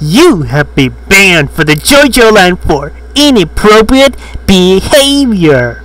You have been banned for the JoJo Land for inappropriate behavior.